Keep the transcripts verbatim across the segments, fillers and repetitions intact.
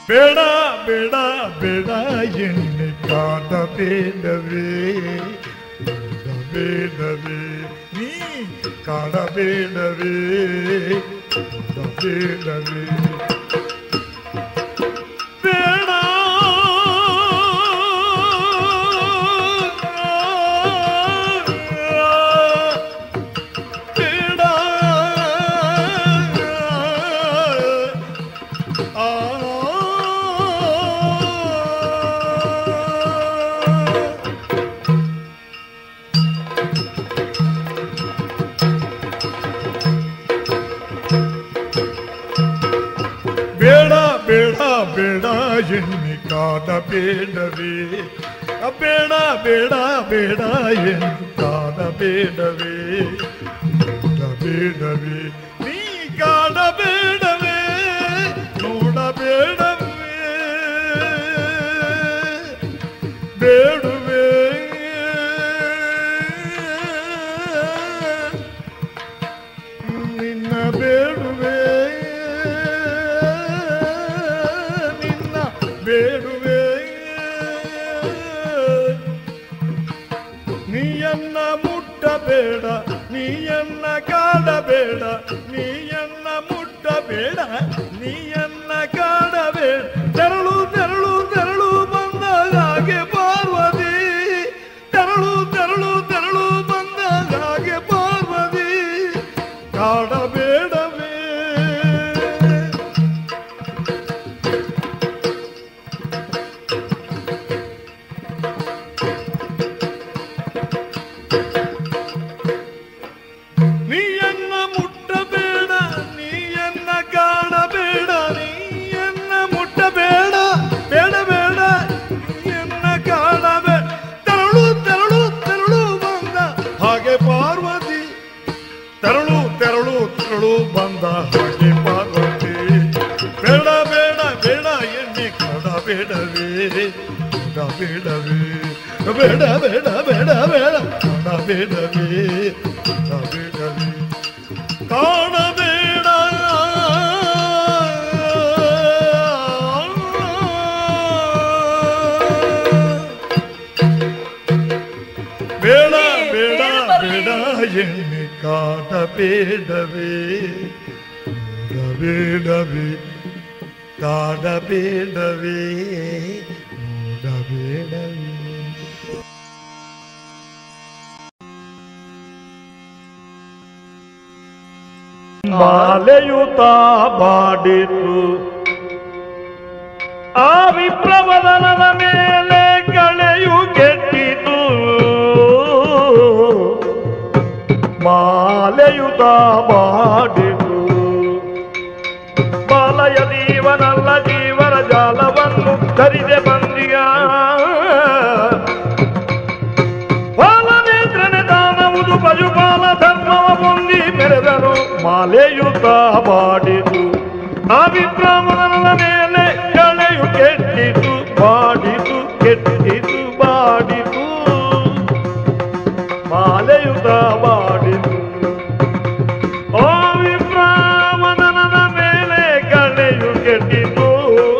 ಬೇಡ ಬೇಡ ಬೇಡ ಎಣ್ಣೆ ಕಾಡ ಬೇಡವೇ ಬೇಡವೇ ನೀ ಕಾಡ ಬೇಡವೇ ಬೇಡವೇ ಬೇಡ ಬೇಡ ಎಣ್ಣೆ ಕಾಡ ಬೇಡವೇ ಬೇಡ ಬೇಡ ಬೇಡ ಎಣ್ಣೆ ಕಾಡ ಬೇಡವೇ ಬೇಡವೇ ನೀ ಕಾಡ ಬೇಡವೇ ನೋಡ ಬೇಡವೇ ಬೇಡುವೆ ನಿನ್ನ ಬೇಡುವೆ ಬೇಡುವೆ ನೀಯನ್ನ ಮುಟ್ಟಬೇಡ ನೀಯನ್ನ ಕಾಡಬೇಡ ನೀಯನ್ನ ಮುಟ್ಟಬೇಡ ನೀಯನ್ನ ಕಾಡಬೇಡ ತೆರಳು ತೆರಳು ತೆರಳು ಬಂದ ಹಾಗೆ ಪಾರ್ವತಿ ತೆರಳು ತೆರಳು ತೆರಳು ಬಂದ ಹಾಗೆ ಪಾರ್ವತಿ ಕಾಡಬೇಡವೇ ಬಂದ ಹಾಗೆ ಪಾರ್ವತಿ ಬೇಡ ಬೇಡ ಬೇಡ ಎಣ್ಣೆ ಕಾಡ ಬೇಡವೇ ಕಾಡ ಬೇಡವೇ ಬೇಡ ಬೇಡ ಬೇಡ ಬೇಡ ಕಾಡ ಬೇಡವೇ ಕಾಡ ಬೇಡವೇ ಕಾಣಬೇಡ ಬೇಡ ಬೇಡ ಬೇಡ ಎಣ್ಣೆ ಕಾಡ ಬೇಡವೇ ಬೇಡವೇ ಕಾಡ ಬೇಡವೇ ನೋಡ ಬೇಡವೇ ಮಾಲೆಯುತ ಬಾಡಿತು ಆ ವಿಪ್ರವದನದ ಮೇಲೆ ಕಳೆಯು ಕೆಟ್ಟಿತು ಮಾಲೆಯುತ ಬಾಡಿತು ಬಾಲಯ ಜೀವನಲ್ಲ ಜೀವನ ಜಾಲವನ್ನು ಧರಿದೆ ಬಂದಿಯ ಬಾಲನೇತ್ರನೆ ದಾನವುದು ಪಶುಪಾಲ ಧರ್ಮವ ಹೊಂದಿ ಮೆರೆದನು ಮಾಲೆಯುತ ಬಾಡಿತು ಆ ವಿಪ್ರವದನದ ಮೇಲೆ ಕಳೆಯು ಕೆಟ್ಟಿತು ಬಾಡಿತು ಕೆಟ್ಟಿತು ಬಾಡಿತು ಮಾಲೆಯುತ ಬಾಡಿತು ಆ ವಿಪ್ರವದನದ ಮೇಲೆ ಕಳೆಯು ಕೆಟ್ಟಿತು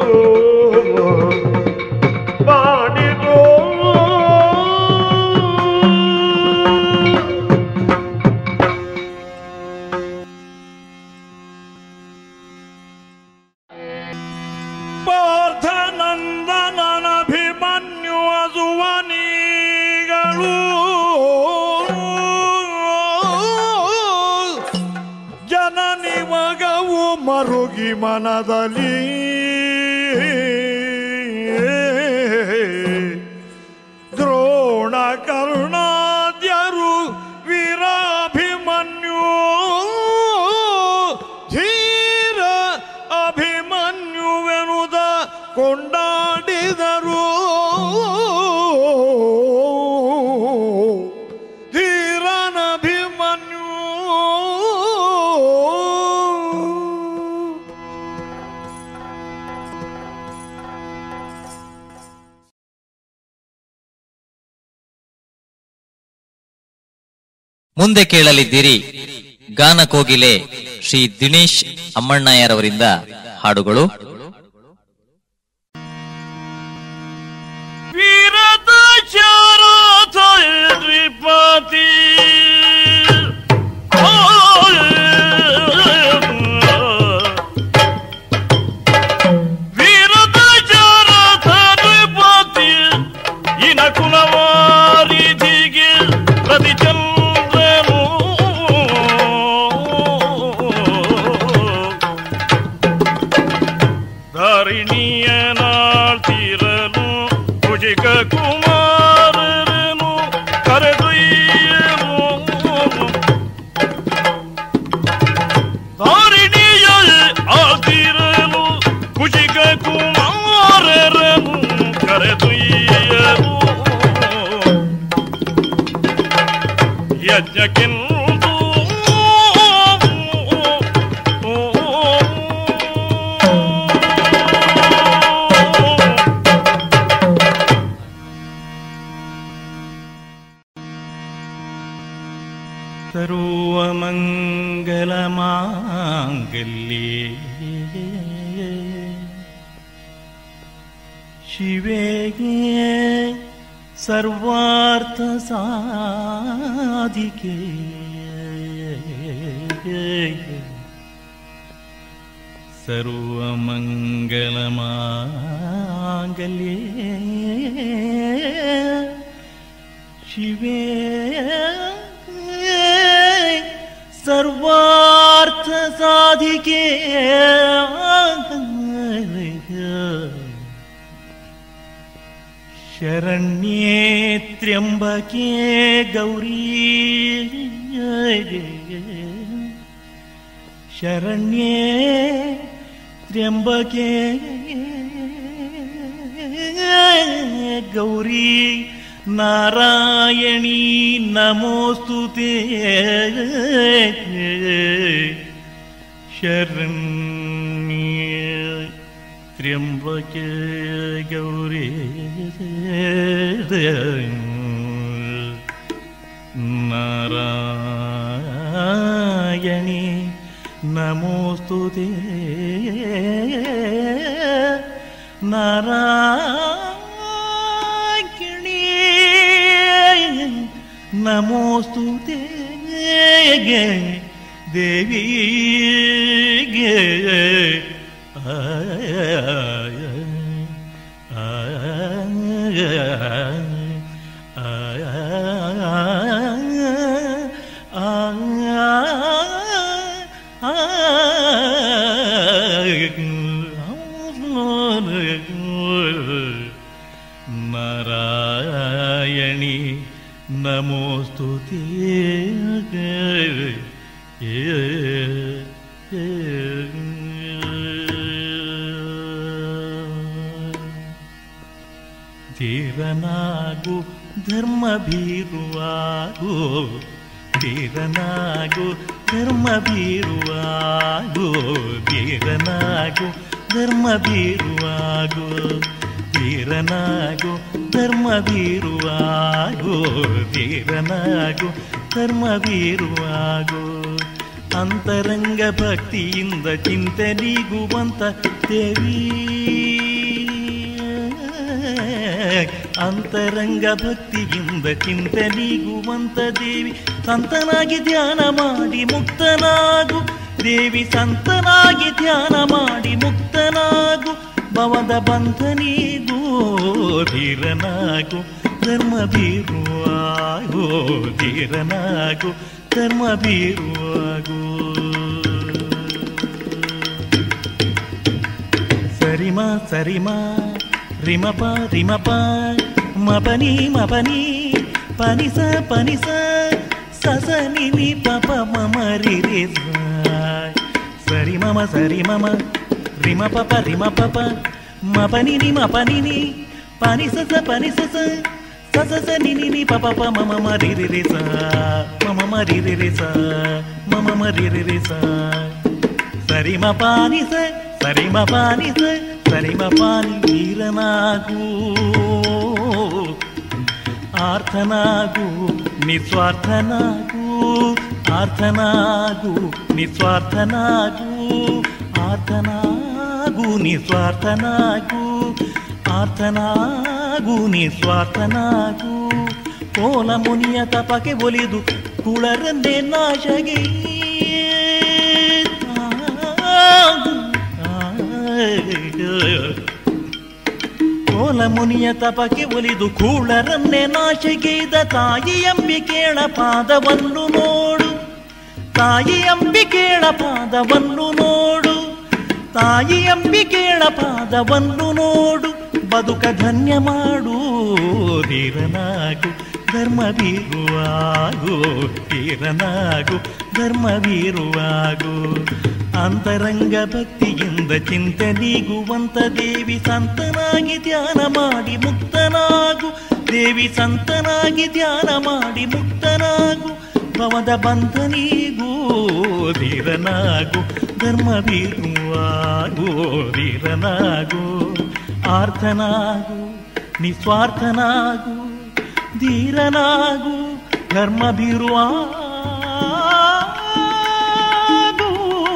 ಬಾಡಿತು ಪಾರ್ಥನಂದನಭಿಮನ್ಯು ಅಸುವನಿಗಳು ಜನನಿ ಮಗವು ಮರುಗಿ ಮನದಲ್ಲಿ ದ್ರೋಣ ಕರ್ಣಾದ್ಯರು ವೀರಾಭಿಮನ್ಯು ಧೀರ ಅಭಿಮನ್ಯುವೆನುದ ಕೊಂಡಾಡಿದರು ಧೀರನಭಿಮನ್ಯು ಮುಂದೆ ಕೇಳಲಿದ್ದೀರಿ ಗಾನ ಕೋಗಿಲೆ ಶ್ರೀ ದಿನೇಶ್ ಅಮ್ಮಣ್ಣಯ್ಯರವರಿಂದ ಹಾಡುಗಳು. ಯಜ್ಞಕ್ಕೆಂದು ಸರ್ವಮಂಗಲಮಾಂಗಲ್ಯೇ ಶಿವೇ ಸರ್ವಾರ್ಥ ಸಾಧಿಕೆ ಸರ್ವಮಂಗಲಮಾಂಗಲ್ಯೇ ಶಿವೇ ಸರ್ವಾರ್ಥ ಸಾಧಿಕೆ ಶರಣ್ಯೇ ತ್ರ್ಯಂಬಕೆ ಗೌರಿ ಶರಣ್ಯೇ ತ್ರ್ಯಂಬಕೆ ಗೌರಿ ನಾರಾಯಣಿ ನಮೋಸ್ತುತೇ ಶರಣ್ಯೇ ತ್ರ್ಯಂಬಕೆ ಗೌರಿ ನಾರಾಯಣಿ ನಮೋಸ್ತುತೇ ನಾರಾಯಣಿ ನಮೋಸ್ತುತೇ ದೇವಿ ನಾರಾಯಣಿ ನಮೋಸ್ತುತೇ ಧೀರನಾಗು ಧರ್ಮಭೀರುವಾಗು ಧೀರನಾಗು ಧರ್ಮಭೀರುವಾಗು ಧೀರನಾಗು ಧರ್ಮಭೀರುವಾಗು ಧೀರನಾಗು ಧರ್ಮಭೀರುವಾಗು ಧೀರನಾಗು ಧರ್ಮಭೀರುವಾಗು ಅಂತರಂಗ ಭಕ್ತಿಯಿಂದ ಚಿಂತನಿಗುವಂತ ದೇವಿ ಅಂತರಂಗ ಭಕ್ತಿಯಿಂದ ಚಿಂತನಿಗುವಂತ ದೇವಿ ಸಂತನಾಗಿ ಧ್ಯಾನ ಮಾಡಿ ಮುಕ್ತನಾಗು ದೇವಿ ಸಂತನಾಗಿ ಧ್ಯಾನ ಮಾಡಿ ಮುಕ್ತನಾಗು ಭವದ ಬಂಧನಿಗೂ ಧೀರನಾಗು ಧರ್ಮಭೀರುವಾಗು ಧೀರನಾಗು ಧರ್ಮಭೀರುವಾಗು ಸರಿಮ ಸರಿಮ ರಿಮಪ ರಿಮಪ ಮಪನಿ ಮಪನಿ ಪನಿಸ ಪನಿಸ ಸಸ ನಿನಿ ಪಪ ಮಮ ರಿ ರೇ ಸರಿ ಮಮ ಸರಿ ಮಮ ರಿಮ ಪಪ ರಿಮ ಪಪ ಮಪನಿ ನಿ ಮಪನಿ ನಿ ಪನಿ ಸಸ ಪನಿ ಸಸ ಸಸ ಸ ನಿ ನಿ ನಿ ಪಪ ಪ ಮಮ ಮ ರಿ ರಿ ರೇ ಸ ಮಮ ಮ ರಿ ರಿ ರೇ ಸ ಮಮ ಮ ರಿ ರಿ ರೇ ಸ ಸರಿ ಮ ಪಾನಿ ಸ ಸರಿ ಮ ಪಾನಿ ಸ ಸರಿ ಮ ಪಾನಿ ವೀರನಾಗು ಆರ್ಥನಾಗು ನಿಸ್ವಾರ್ಥನಾಗು ಆರ್ಥನಾಗು ನಿಸ್ವಾರ್ಥನಾಗು ಆರ್ಥನಾಗು ನಿಸ್ವಾರ್ಥನಾಗು ಆರ್ಥನಾಗು ನಿಸ್ವಾರ್ಥನಾಗು ಕೋಲ ಮುನಿಯ ತಪಕ್ಕೆ ಒಲಿದು ಕುಳರನ್ನೇ ನಾಶಗೆ ಕೋಲ ಮುನಿಯ ತಪಕ್ಕೆ ಒಲಿದು ಕೂಳರನ್ನೇ ನಾಶಗೈದ ತಾಯಿ ಅಂಬಿಕೇಳ ಪಾದವನ್ನು ನೋಡು ತಾಯಿ ಅಂಬಿಕೇಳ ಪಾದವನ್ನು ನೋಡು ತಾಯಿ ಅಂಬಿಕೇಳ ಪಾದವನ್ನು ನೋಡು ಬದುಕ ಧನ್ಯ ಮಾಡು ಧೀರನಾಗು ಧರ್ಮವೀರುವಾಗು ಧೀರನಾಗು ಧರ್ಮವೀರುವಾಗು ಅಂತರಂಗ ಭಕ್ತಿಯಿಂದ ಚಿಂತನಿಗುವಂತ ದೇವಿ ಸಂತನಾಗಿ ಧ್ಯಾನ ಮಾಡಿ ಮುಕ್ತನಾಗು ದೇವಿ ಸಂತನಾಗಿ ಧ್ಯಾನ ಮಾಡಿ ಮುಕ್ತನಾಗು ಭವದ ಬಂಧ ನೀಗೂ ಧೀರನಾಗು ಧರ್ಮ ಬೀರುವಾಗು ಧೀರನಾಗು ಆರ್ಥನಾಗು ನಿಸ್ವಾರ್ಥನಾಗು ಧೀರನಾಗು ಧರ್ಮ ಬೀರುವಾಗು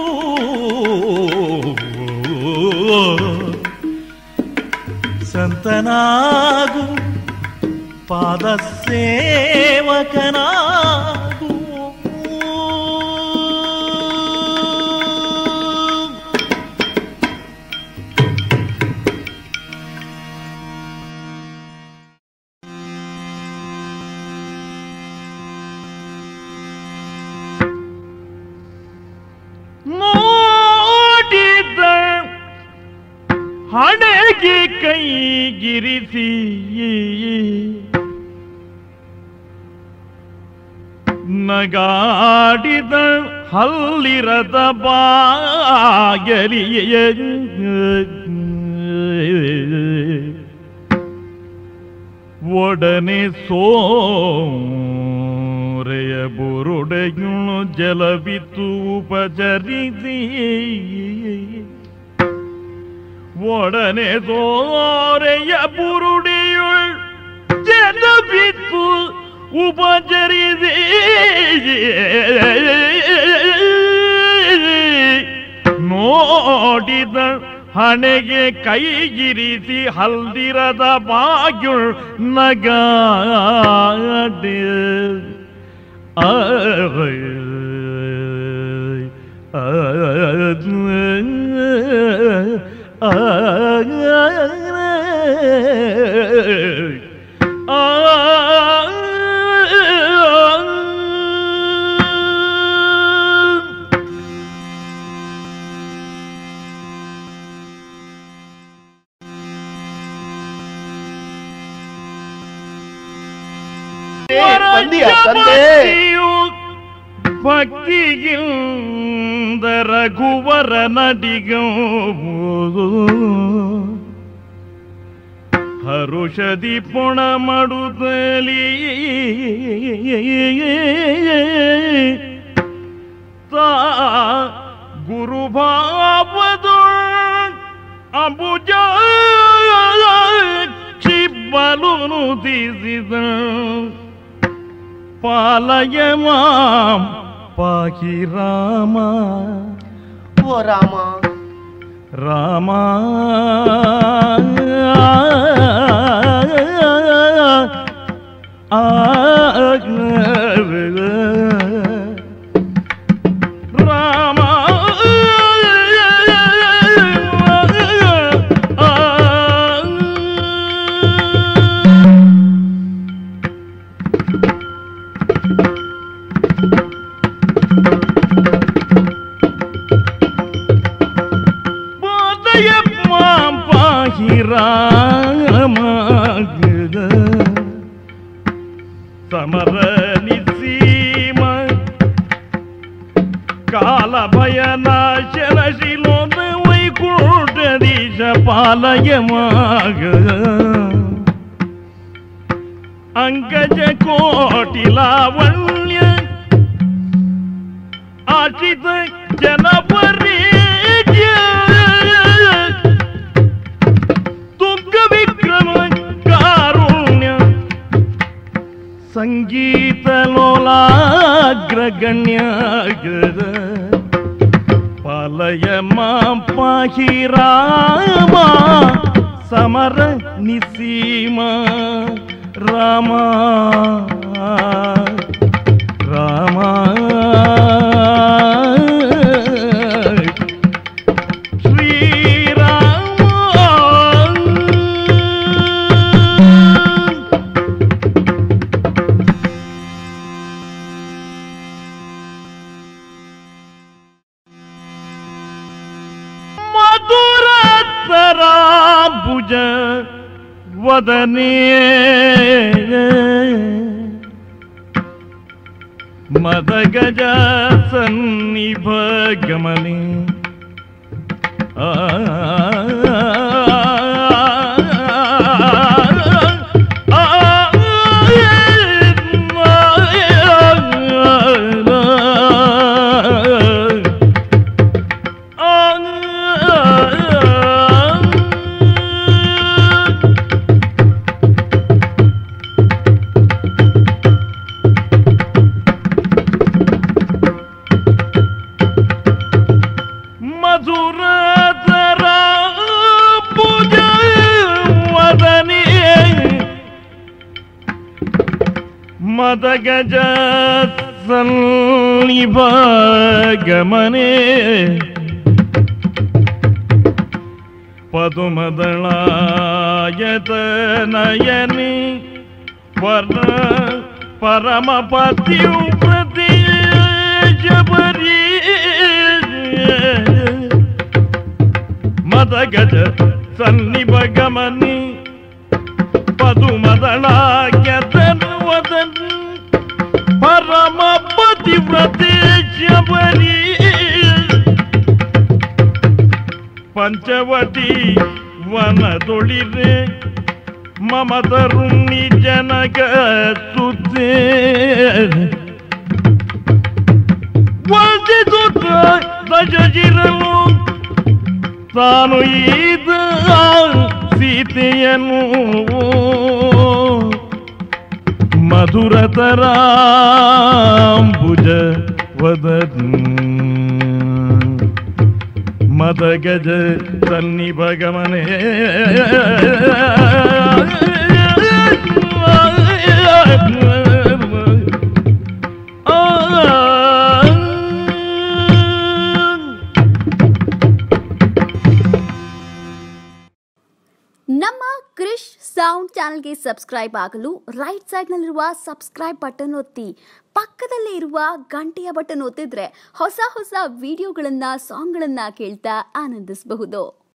ಸಂತನಾಗು ಪಾದ ಸೇವಕನಾಗು ನೋಡಿದ ಹಣೆಗೆ ಕೈಗಿರಿಸಿ ನಗಾಡಿದ ಹಲ್ಲಿರದ ಬಾಯಲಿಯ ಒಡನೆ ಸೋರೆಯ ಬುರುಡೆಯು ಜಲವಿತ್ತು ಉಪಚರಿಸಿ ಒಡನೆ ಸೋರೆಯ ಬುರುಡೆಯುಳ್ ಜಲವಿತ್ತು ಉಪಚರಿಸಿ ನೋಡಿದ ಹಣೆಗೆ ಕೈಗಿರಿಸಿ ಹಲ್ದಿರದ ಬಾಗ್ಯುಳ್ ನಗಾಡೆ ಆ ಭಕ್ತಿಗಿಂದ ರಘುವರ ನಡಿಗೋ ಹರುಷದಿ ಪುಣ ಮಾಡುತ್ತಲಿ ತಾ ಗುರುಭಾವದು ಅಂಬುಜ ಚಿಬ್ಬಲು ನುತಿಸಿದ ಪಾಲಯ ಮಾಂ ಪಾಹಿ ರಾಮ ಓ ರಾಮ ರಾಮ ಆ ರಾಮ ರಾಮ ಸಮರ ನಿಸೀಮ ಕಾಲ ಭಯನಾಶನ ಶಿಲೋನ ವೈಕುಂಠದೀಶ ಪಾಲಯ ಮಾಗ ಅಂಗಜ ಕೋಟಿ ಲಾವಣ್ಯ ಆಶ್ರಿತ ಜನಪರಿ ಸಂಗೀತ ಲೋಲಾಗ್ರಗಣ್ಯ ಪಾಲಯ ಮಾಂ ಪಾಹಿ ರಾಮ ಸಮರ ನಿಸೀಮ ರಾಮ ರಾಮ ಭುಜ ವದನೆ ಮದ ಗಜ ಸನ್ನಿಭ ಗಮನೆ ಆ ಮದಗಜ ಸನ್ನಿಭ ಗಮನೆ ಪದುಮದಳಾಯತ ನಯನಿ ವರ ಪರಮ ಪತಿಯು ಪ್ರತಿ ಜಬರಿ ಮದಗಜ ಸನ್ನಿಭ ಗಮನಿ ಪದುಮದಳಾಯತನವದನ್ ಪರಮ ಪತಿವ್ರತೆ ಶಬರಿ ಪಂಚವಟಿ ವನದೊಳಿರೆ ಮಮ ತರುಣಿ ಜನಗ ಸುತ್ತೆ ವಂದಿಸುತ್ತ ದಶಜಿರಲು ತಾನು ಈದ ಸೀತೆಯನ್ನು ಮಧುರತರಾಂಬುಜ ವದನ್ ಮದಗಜ ಸನ್ನಿಭ ಗಮನೆ ನಮ್ಮ ಕ್ರಿಶ್ ಸೌಂಡ್ ಚಾನೆಲ್ಗೆ ಸಬ್ಸ್ಕ್ರೈಬ್ ಆಗಲು ರೈಟ್ ಸೈಡ್ನಲ್ಲಿರುವ ಸಬ್ಸ್ಕ್ರೈಬ್ ಬಟನ್ ಒತ್ತಿ, ಪಕ್ಕದಲ್ಲೇ ಇರುವ ಗಂಟೆಯ ಬಟನ್ ಒತ್ತಿದ್ರೆ ಹೊಸ ಹೊಸ ವಿಡಿಯೋಗಳನ್ನ ಸಾಂಗ್ಗಳನ್ನ ಕೇಳ್ತಾ ಆನಂದಿಸಬಹುದು.